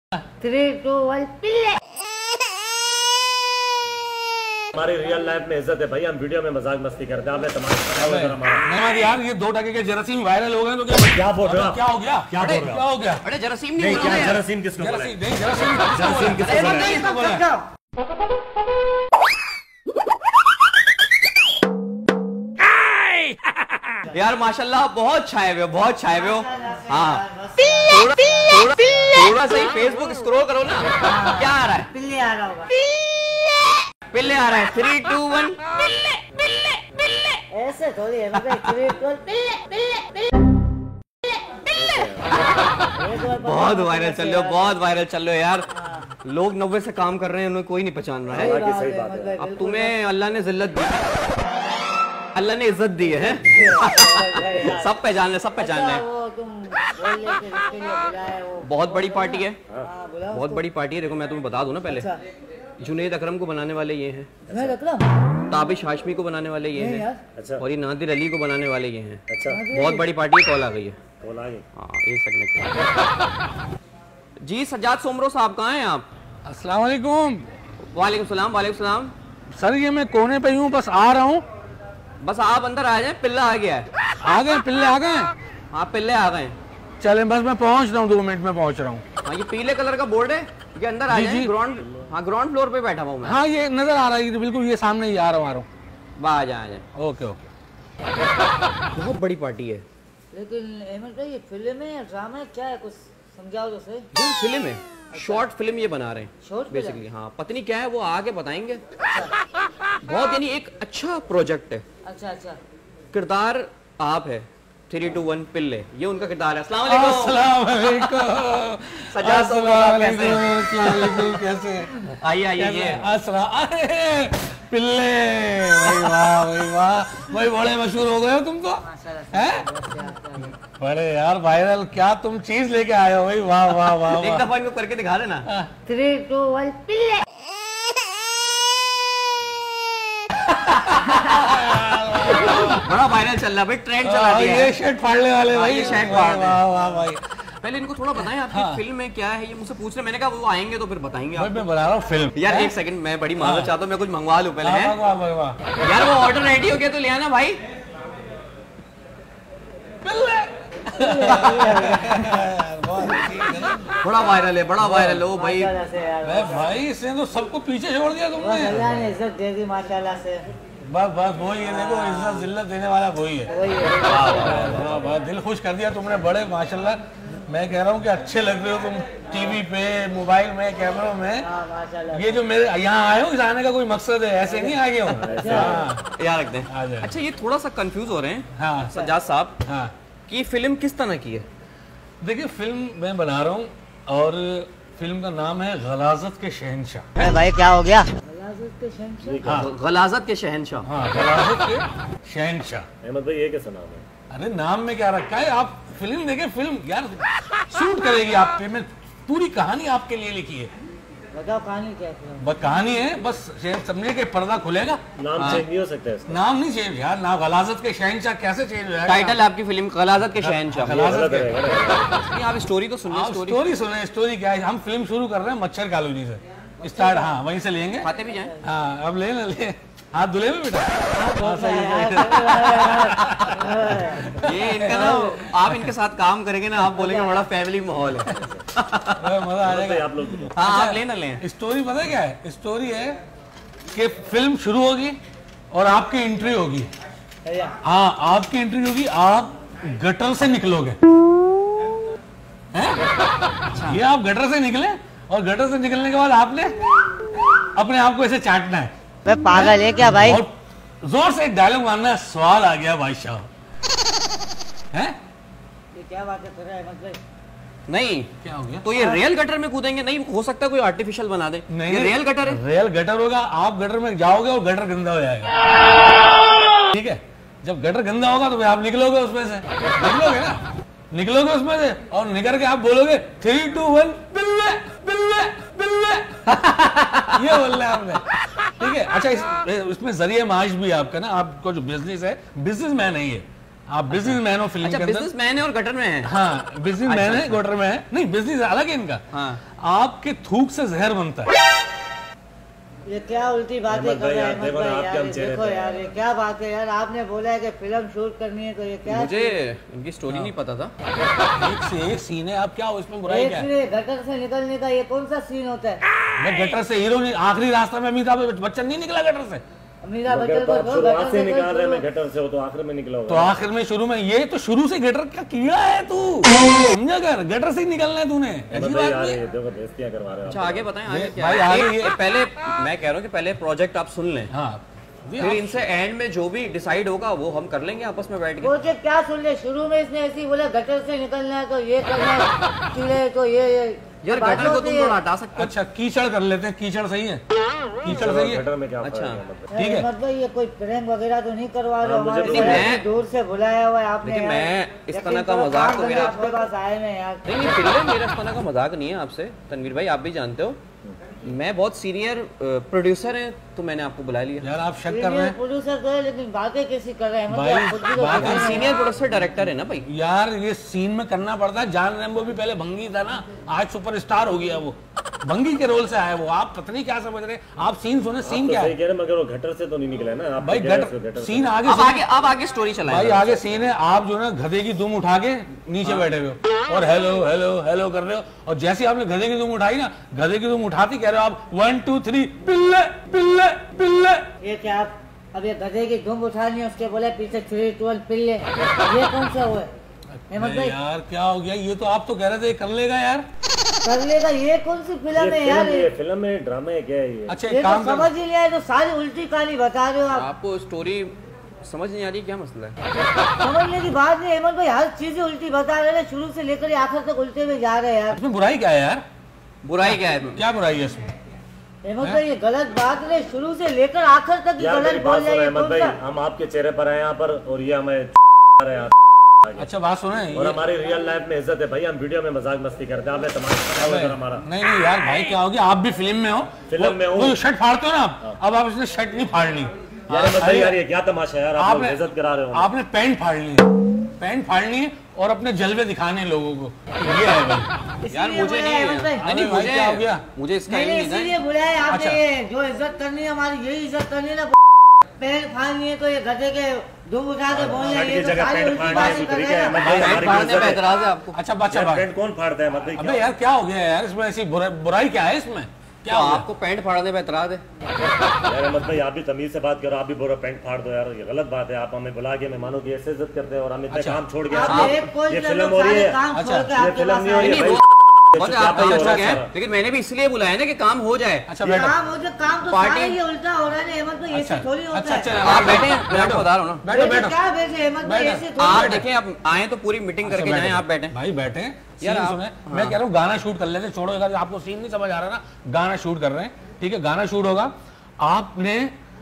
3, 2, 1 पिल्ले। हमारी real life में इज्जत है भाई, हम वीडियो में मजाक मस्ती करते हैं। नहीं यार, ये 2 टके के जरासीम वायरल हो गए तो क्या बोल रहे हो? क्या हो गया? क्या बोल रहे हो? क्या हो गया? अरे जरासीम नहीं, क्या जरासीम किसको बोला? जरासीम किसको बोला? यार माशाल्लाह बहुत छाए हुए हो, बहुत छाए हुए हो। हाँ थोड़ा सा ही फेसबुक स्क्रॉल करो ना। क्या आ रहा है? पिल्ले आ रहा होगा। पिल्ले आ रहा है। 3, 2, 1 ऐसे थोड़ी है मतलब 3, 2, पिल्ले। बहुत वायरल चल रहे हो, बहुत वायरल चल रहे हो यार। लोग 90 से काम कर रहे हैं, उन्हें कोई नहीं पहचान रहा है। सही बात है। अब तुम्हें अल्लाह ने जिल्लत दी, अल्लाह ने इज्जत दी है। सब पहचान ले, सब पहचान ले। बहुत बड़ी पार्टी है, बहुत बड़ी पार्टी है। देखो मैं तुम्हें बता दूं ना पहले, जुनैद अकरम को बनाने वाले ये हैं, ताबिश हाशमी को बनाने वाले ये हैं, अच्छा। और ये नादिर अली को बनाने वाले ये हैं। अच्छा, बहुत बड़ी पार्टी है। कॉल आ गई है। कॉल आ गई। हाँ 1 सेकंड जी। सज्जाद सोमरो साहब कहाँ हैं आप? अस्सलाम वालेकुम। वालेकुम सलाम। वालेकुम सलाम। सर ये मैं कोने पे हूँ, बस आ रहा हूँ। बस आप अंदर आ जाए, पिल्ला आ गया है। आ गए? पिल्ले आ गए? हाँ पिल्ले आ गए। चले बस मैं पहुँच रहा हूँ, 2 मिनट में पहुँच रहा हूँ। हाँ ये पीले कलर का बोर्ड है, ये अंदर आ जाए। ग्राउंड, हाँ ग्राउंड फ्लोर पे बैठा हुआ मैं। हाँ ये नजर आ रहा है, बिल्कुल ये सामने ही आ रहा हूँ। वाह आ जाए। Okay okay. बहुत बड़ी पार्टी है। लेकिन अहमद भाई ये फिल्म है या ड्रामा है, क्या है? कुछ समझाओ तो सही। फिल्म है, शॉर्ट फिल्म ये बना रहे हैं शॉर्ट बेसिकली। हाँ पत्नी क्या है वो आगे बताएंगे। बहुत यानी एक अच्छा प्रोजेक्ट है। अच्छा अच्छा। किरदार आप है। 3, 2, 1 पिल्ले, ये उनका किरदार है। अस्सलाम अस्सलाम सज्जाद सोमरो कैसे? कैसे? आइए आइए ये पिल्ले। भाई वाह, भाई वाह, भाई बड़े मशहूर हो गए हो तुम तो। हैं? बड़े यार वायरल, क्या तुम चीज लेके आए हो भाई। वाह वाह वाह। एक दफा इनको करके दिखा देना। 3, 2, 1 पिल्ले। बड़ा वायरल चल रहा है भाई, ट्रेंड चला दिया है। ये शर्ट फाड़ने वाले भाई, ये शर्ट फाड़ दे। वाह वाह भाई। पहले इनको थोड़ा बताएं आपकी फिल्म में क्या है। ये मुझसे पूछ रहे, मैंने कहा वो आएंगे तो फिर बताएंगे भाई आपको। मैं बना रहा हूँ फिल्म। यार 1 सेकंड, मैं बड़ी माजरत चाहता हूँ, मैं कुछ मंगवा लूं पहले। हैं? वाह वाह वाह। यार वो ऑर्डर रेडी हो गया तो ले आना भाई। बड़ा वायरल है, बड़ा वायरल हो भाई। भाई इसने तो सबको पीछे छोड़ दिया तुमने। अल्लाह ने इज्जत दे दी माशाल्लाह से। बस बस वही है, देखो इज्जत जिल्लत देने वाला वही है। वही है। वाह वाह, दिल खुश कर दिया तुमने। बड़े माशाल्लाह, मैं कह रहा हूँ कि अच्छे लग रहे हो तुम, टीवी पे, मोबाइल में, कैमरों में। माशाल्लाह। ये जो मेरे यहाँ आए हो, इस आने का कोई मकसद है? ऐसे नहीं आ गए हो। यार रख दें। अच्छा ये थोड़ा सा कंफ्यूज हो रहे हैं हाँ सज्जाद साहब हाँ। कि फिल्म किस तरह की है? देखिए फिल्म मैं बना रहा हूँ और फिल्म का नाम है गलाजत के शहंशाह। भाई क्या हो गया? गलाजत के शहंशाह। हाँ गलाजत के शहंशाह। अहमद भाई ये कैसा नाम है? अरे नाम में क्या रखा है? आप फिल्म देखें, फिल्म यार शूट करेगी आप पे। मैं पूरी कहानी आपके लिए लिखी है। बताओ कहानी क्या है? बस कहानी है, बस समझे कि पर्दा खुलेगा। नाम चेंज नहीं हो सकता है? नाम नहीं चेंज यार, नाम गलाजत के शहंशाह कैसे चेंज हो जाएगा? टाइटल आपकी फिल्म गलाजत के शहंशाह। गलाजत के। आप स्टोरी तो सुनिए। स्टोरी सुने। स्टोरी क्या है? हम फिल्म शुरू कर रहे हैं मच्छर कॉलोनी से स्टार्ट। हाँ वहीं से लेंगे। खाते भी जाएं। हाँ अब ले ले हाथ धुले में बेटा। ये इनका ना, आप इनके साथ काम करेंगे ना, आप बोलेंगे बड़ा फैमिली माहौल है। मजा आ जाएगा आप लोग। हाँ आप लेना लें। स्टोरी पता है क्या है? स्टोरी है कि फिल्म शुरू होगी और आपकी एंट्री होगी। हाँ आपकी एंट्री होगी, आप गटर से निकलोगे। हैं? ये आप गटर से निकले और गटर से निकलने के बाद आपने अपने आप को ऐसे चाटना है। पागल है क्या भाई? और जोर से एक डायलॉग मारना है, सवाल आ गया भाई साहब। हैं? ये क्या बात है अहमद भाई? नहीं क्या हो गया? तो ये रियल गटर में कूदेंगे? नहीं हो सकता कोई आर्टिफिशियल बना दे। नहीं ये रियल गटर है। रियल गटर होगा। आप गटर में जाओगे और गटर गंदा हो जाएगा। ठीक है, जब गटर गंदा होगा तो आप निकलोगे उसमें से। निकलोगे ना, निकलोगे उसमें से और निकल के आप बोलोगे 3, 2, 1 पिल्ले पिल्ले पिल्ले। ये बोलना है आपने। ठीक है। अच्छा इसमें जरिए माश भी आपका ना, आपको जो बिजनेस है, बिजनेसमैन है ये। आप बिजनेसमैन हो फिल्म के अंदर। बिजनेसमैन है और गटर में है। हाँ बिजनेसमैन है, गटर में है। नहीं बिजनेस अलग है इनका। हाँ आपके थूक से जहर बनता है। ये क्या उल्टी बातें अहमद कर भाई, रहे हैं आप अहमद देखो ना, भाई आपके यार, हम चेहरे देखो पे यार, ये क्या बात है यार। आपने बोला है कि फिल्म शूट करनी है, तो ये क्या मुझे इनकी स्टोरी नहीं पता था। एक से एक सीन है, आप क्या हो इसमें बुराई एक क्या है? मिनट, गटर से निकलने का ये कौन सा सीन होता है? मैं गटर से हीरो नहीं, आखिरी रास्ता में अमिताभ बच्चन नहीं निकला गटर से। अमिताभ मगर बच्चन तो को आप दो, शुरुआत गटर से से निकाल रहे हैं, कोई मैं गटर से हो तो आखिर में निकला तो होगा। आखिर में शुरू में ये तो शुरू से गटर का कीड़ा है तू, समझा कर, गटर से ही निकलना है तूने। अहमद ऐसी भाई बात यार, नहीं है। ये देखो बेइज्जतियां करवा रहे हो अच्छा आप। आगे बताएं, आगे क्या भाई, है? आगे एक- ये- पहले मैं कह रहा हूँ कि पहले प्रोजेक्ट आप सुन लें, हाँ फिर इनसे एंड में जो भी डिसाइड होगा वो हम कर लेंगे आपस में बैठ के। बोलते क्या सुन ले, शुरू में इसने ऐसे ही बोला गटर से निकलना है तो ये करना है, कीड़े तो ये यार बातें गटर को होती तुम है। थोड़ा हटा सकते हो। अच्छा कीचड़ कर लेते हैं, कीचड़ सही है, कीचड़ सही है। गटर में क्या अच्छा। फर्क है मतलब? ठीक है। अहमद भाई ये कोई प्रेम वगैरह तो नहीं करवा रहे हो? हाँ, मुझे हमारे तो- शहर मैं- से दूर से बुलाया हुआ है आपने लेकिन यार। मैं इस यकीन तरह का करो, मजाक काम तो मेरा- धंधे आपके पास आए हैं यार। नहीं नहीं पिल्ले, मेरा इस तरह का मजाक नहीं है आपसे तनवीर भाई, आप भी जानते हो मैं बहुत सीनियर प्रोड्यूसर हैं, तो मैंने आपको बुला लिया। यार आप शक कर रहे हैं प्रोड्यूसर तो है, लेकिन बातें कैसी कर रहे हैं? भाई, मतलब खुद भी तो बात- देख रहे हैं। सीनियर प्रोड्यूसर डायरेक्टर है ना भाई। यार, ये सीन में करना पड़ता है। जान रेम्बो भी पहले भंगी था ना, आज सुपरस्टार हो गया वो, भंगी के रोल से आया वो। आप पता नहीं क्या समझ रहे, आप सीन सुने, सीन आप तो क्या सही है कह रहे हैं, मगर वो गटर से तो नहीं निकला है ना। आप भाई? तो कह रहे हैं गटर गटर से। सीन आगे अब आगे स्टोरी चलाएं। भाई आगे सीन है, आप जो ना गधे की दुम उठा के नीचे बैठे हुए हो और हेलो हेलो हेलो कर रहे हो, और जैसे आपने गधे की दुम उठाई ना, गधे की दुम उठाती कह रहे हो आप 1 2 3 पिल्ले पिल्ले पिल्ले। ये क्या आप अब ये गधे की धूम उठानी है, उसके बोले पीछे 3 12 पिल्ले, ये कौन सा हुआ है अहमद अरे भाई? यार क्या हो गया, ये तो आप तो कह रहे थे कर लेगा यार। कर लेगा, ये कौन सी फिल्म है यार? ये फिल्म है, ड्रामा है, क्या है ये? अच्छा ये एक तो काम कर, समझ ही नहीं आया, तो सारी उल्टी कहानी बता रहे हो आप। आपको स्टोरी समझ नहीं आ रही, क्या मसला है? समझने की बात नहीं अहमद भाई, हर चीजें उल्टी बता रहे हैं, शुरू से लेकर आखिर तक उल्टे में जा रहे हैं यार। इसमें बुराई क्या है यार? बुराई क्या है? क्या बुराई है इसमें? अहमद भाई ये गलत बात नहीं, शुरू से लेकर आखिर तक यार गलत मेरी बोल बात रहे सुनो हैं। अहमद भाई, कौन सा? हम आपके चेहरे पर आए यहाँ पर और ये हमें आ रहे हैं यहाँ। अच्छा बात सुने, और ये- हमारी रियल लाइफ में इज्जत है भाई, हम वीडियो में मजाक मस्ती करते हैं, आपने तमाशा उधर हमारा। नहीं नहीं यार भाई, क्या हो गया, आप भी फिल्म में हो, फिल्म में हूँ। वो शर्ट फाड़ते हो ना आप, अब आप इसने शर्ट नहीं फाड़नी। यार अहमद भाई, अरे, यार ये क्या तमाशा है यार, आप लोग आपने इज्जत करा रहे हो। आपने पैंट फाड़नी है, पैंट फाड़नी है और अपने जलवे दिखाने हैं लोगों को, ये है भाई। यार इसलिए मुझे बोला नहीं है अहमद भाई। नहीं, नहीं, भाई, क्या हो गया? मुझे इसका नहीं ही नहीं, नहीं इसीलिए बुलाया है आपने, अच्छा। ये जो इज्जत करनी है हमारी, यही इज्जत करनी है ना। पैर फाड़नी है तो ये गधे के धूम उठा के बोल रहे हैं, शर्ट ये की तो जगह सारी पैंट उल्टी फाड़ने बातें की कर तरीका रहे है हैं। अहमद भाई, पैंट हमारी फाड़ने इज्जत पे है। एतराज है आपको? अच्छा बच्चा यार भाई, पैंट कौन फाड़ता है मतलब अबे यार क्या हो गया यार, इसमें ऐसी बुराई क्या है इसमें, क्या तो हो गया? आपको पैंट फाड़ने पे एतराज है? यार अहमद भाई, आप भी तमीज से बात करो, आप भी बोलो पैंट फाड़ दो यार, ये गलत बात है। आप हमें बुला के मेहमानों की ऐसे इज्जत करते हैं और हम इतने अच्छा। काम छोड़ के आप आप- एक कोई ये लोग फिल्म हो रही सारे है, काम अच्छा, छोड़ के ये आपके फिल्म पास नहीं हो रही आए। है नहीं, भाई। बहुत क्या आप भाई हो अच्छा रहा कह है हैं, सारा? लेकिन मैंने भी इसलिए बुलाया ना कि काम हो जाए। अच्छा बैठो, काम हो जो काम तो पार्टी- सारा ये उल्टा हो रहा है ना अहमद भाई, अच्छा ऐसे थोड़ी होता अच्छा है। अच्छा आप बैठे हैं, मैं आपको बता रहा हूँ ना। बैठो बैठो क्या बैठे अहमद भाई, बैठो। ऐसे थोड़ी आप होता है। देखें, आप आए तो पूरी मीटिंग करके अच्छा, जाएं, आप बैठे। भाई बैठे यार सीन आप- सुने, हाँ। मैं कह रहा हूँ गाना शूट कर लेते, छोड़ो अगर आपको सीन नहीं समझ आ रहा ना, गाना शूट कर रहे हैं, ठीक है, गाना शूट होगा, आपने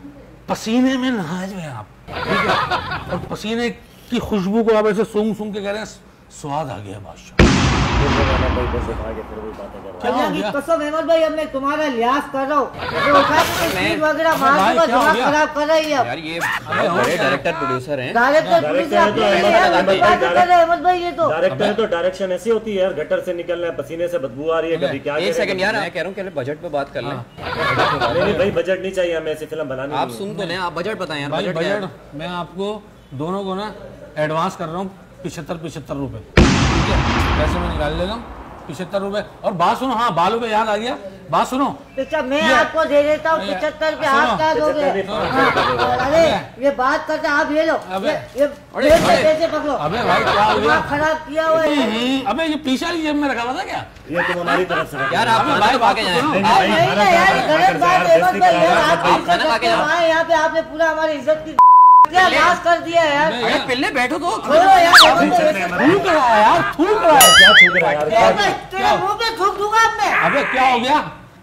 पसीने में नहाए हुए हैं आप, ठीक है, और पसीने की खुशबू को आप ऐसे सूंघ सूंघ के कह रहे हैं स्वाद आ गया बादशाह। भाई बस उठा के फिर वही बातें कर रहा क्या हो अल्लाह की गया? कसम अहमद भाई, अब मैं तुम्हारा लिहाज कर रहा हूँ, तो उठा के कोई मैं- चीज वगैरह अबे मार भाई, दूंगा, क्या हो दिमाग गया? खराब कर रही है अब। यार ये अरे हो बड़े गया। डायरेक्टर प्रोड्यूसर हैं। डायरेक्टर पुलिस डायरेक्टर है तो अपनी अहमद यार, भाई, उल्टी बातें कर रहे हैं अहमद भाई, ये तो डायरेक्टर है तो डायरेक्शन ऐसी होती है यार, गटर से निकल रहे हैं, पसीने से बदबू आ रही है, कभी क्या एक करें, सेकंड कभी- यार, मैं कह रहा हूँ कि बजट पे बात कर लें। नहीं नहीं भाई, बजट नहीं चाहिए हमें ऐसी फिल्म बनानी। आप नहीं है। सुन तो लें, आप बजट बताएं यार, भाई बजट क्या है? बजट मैं आपको दोनों को ना एडवांस कर रहा हूँ 75 रुपए, ठीक है, पैसे मैं निकाल लेता हूँ 75 रुपए। और बात सुनो, हाँ बालों पे याद आ गया, बात सुनो, अच्छा मैं ये- आपको दे देता हूँ ये- 75 पे, सुनो, आप क्या दोगे? 75 नहीं, हाँ, 500 अरे ये बात करते आप ये लो, अबे, ये अरे, जेब से अरे, पैसे पकड़ो। अबे भाई क्या हो गया? दिमाग खराब किया हुआ है। अबे ये पीछा ही जेब में रखा हुआ था क्या? ये तुम हमारी तरफ से यार आप अबे खाना भाई, खा के बात जाएं। तो सुनो। आप- नहीं ना यार, ये गलत बात है अहमद भाई, यार आप आप खाना खा के जाओ। आए यहाँ पे, आपने पूरा हमारी इज्जत की क्या नाश कर दिया यार। अबे, अरे पिल्ले बैठो तो। छोड़ो यार अहमद भाई, ऐसे थूक रहा है यार, थूक रहा है। क्या छू रहा है यार? अहमद भाई, तेरे मुंह पे थूक दूंगा अब मैं। अबे क्या हो गया?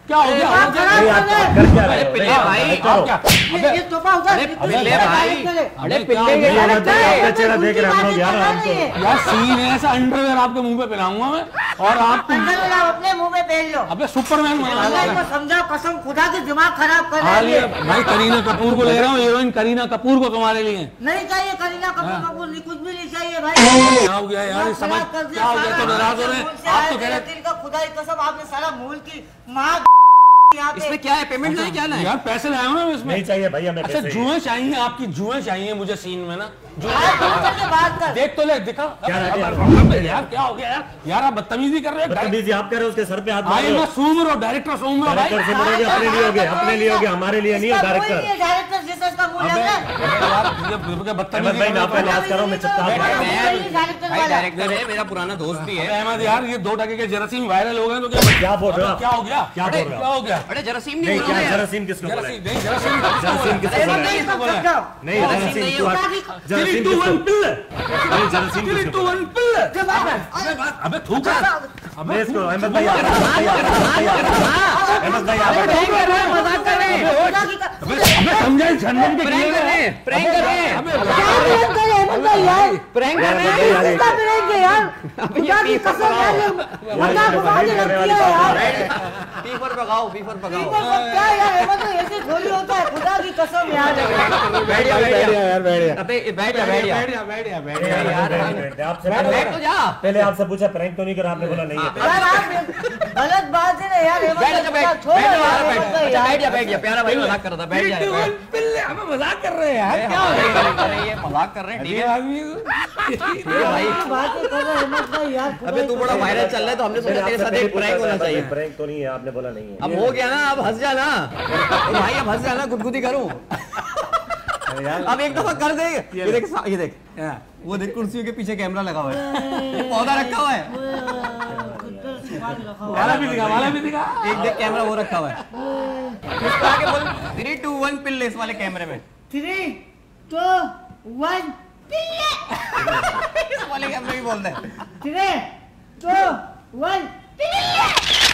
क्या हो गया? दिमाग खराब नहीं, कर आप रहे कर क्या रहे हो? पिल्ले नहीं, भाई, आप आप क्या? करो। ये तोहफा उधर अरे पिल्ले भाई, अरे पिल्ले ये मत आपका चेहरा देख रहे हम लोग यार, हम तो यार सीन है ऐसा, अंडरवेयर आपके मुंह पे पहनाऊंगा मैं और आप अंदर आप अपने मुंह में पहन लो। अबे सुपरमैन अल्लाह बना को समझाओ, कसम खुदा की दिमाग खराब कर रहे आलिया हैं। भाई, करीना कपूर को ले रहा हूँ, हीरोइन करीना कपूर को तुम्हारे लिए। नहीं चाहिए करीना कपूर नहीं, कुछ भी नहीं चाहिए भाई। क्या हो गया यार, समझ क्या हो गया? तो नाराज हो रहे हैं आप तो कह रहे दिल का खुदा की कसम, आपने सारा मूल की माँ यहाँ पे इसमें क्या है? पेमेंट नहीं क्या ना है? यार पैसे लाया हूँ ना मैं इसमें। नहीं चाहिए भाई हमें अच्छा पैसे। जुएं चाहिए आपकी, जुएं चाहिए मुझे सीन में ना। आप फोन करके बात कर। देख तो ले, दिखा क्या है यार? यार क्या हो गया यार? यार आप बदतमीजी कर रहे हो। बदतमीजी आप कर रहे हो, उसके सर पे हाथ मार आई रहे हो। मैं सूम रहा हूँ, डायरेक्टर सूम रहा हूँ भाई। डायरेक्टर से बोलोगे अपने लिए होगे, अपने लिए होगे, हमारे लिए नहीं है डायरेक्टर। डायरेक्टर जिसका इसका मुंह अबे लग यार ये अहमद बदतमीजी भाई मैं कर आपका रहे हो। इलाज कर रहा हूँ, मैं चुपचाप बैठ, बैठ। डायरेक्टर भाई वाला। डायरेक्टर है, मेरा पुराना दोस्त भी है। अहमद यार ये 2 टके के जरासीम वायरल हो गए तो क्या बोल रहे हो आप? क्या हो गया? क्या बोल रहे हो? क्या हो गया? अरे जरासीम नहीं नहीं क्या बोला है? यार। जरासीम किसको बोला है? जरासीम नहीं, जरासीम जरासीम किसको बोला है? किसको बोला है? नहीं जरासीम नहीं क्यों? है। जरासीम 3, 2, 1 किसको? पिल्ले। नहीं जरासीम 3, किसको 2, बोला 1 पिल्ले। जवाब है। अबे थूक रहा। है? मैं इसको अहमद भाई आप अहमद भाई आप प्रैंक कर रहे हैं, मजाक कर रहे हैं, खुदा की कसम। अबे समझाए छनन के प्रैंक कर रहे हैं, प्रैंक कर रहे हैं, अबे क्या प्रैंक करे अहमद भाई यार? प्रैंक कर रहे अहमद भाई हैं। यार किसका प्रैंक है यार? खुदा की कसम यार, ये मजाक उड़ा के रख दिया यार। पीपर पकाओ, पीपर पकाओ। क्या यार, अहमद भाई ऐसे थोड़ी होता है, खुदा की कसम यार। बैठ जा, बैठ जा यार, बैठ जा। अबे बैठ जा, बैठ जा। आपसे बैठ तो जा। पहले आपसे पूछा प्रैंक तो नहीं करा, आपने बोला नहीं है। यार आप गलत बात है ना यार, बैठ जा, बैठ छोड़ो बैठ जा, यार, बैठ अहमद भाई जा, यार। बैठ जा, बैठ जा। प्यारा भाई मजाक कर रहा था, बैठ जा। 3, 2, 1 पिल्ले। हमें मजाक कर रहे हैं यार, क्या हो कर रहे हैं, मजाक कर रहे हैं, ठीक है भाई। बातें कर रहे हैं अहमद भाई यार। खुदा अबे की तू बड़ा कसम। वायरल चल रहा है तो हमने सोचा तेरे साथ एक प्रैंक होना चाहिए। प्रैंक तो नहीं है, आपने बोला नहीं है। अब हो गया ना, अब हंस जाना भाई, अब हंस जाना, गुदगुदी करूं। अब एक दफा कर दे। ये देख, ये देख, वो देख कुर्सियों के पीछे कैमरा लगा हुआ है, पौधा रखा हुआ है। वाला भी दिखा, वाला भी दिखा। एक देख कैमरा वो रखा हुआ है, उसको आगे बोल 3, 2, 1 पिल्ले इस वाले कैमरे में। 3, 2, 1 इस वाले कैमरे में बोल दे। 3, 2, 1